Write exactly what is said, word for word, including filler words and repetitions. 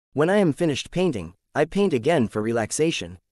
When I am finished painting, I paint again for relaxation.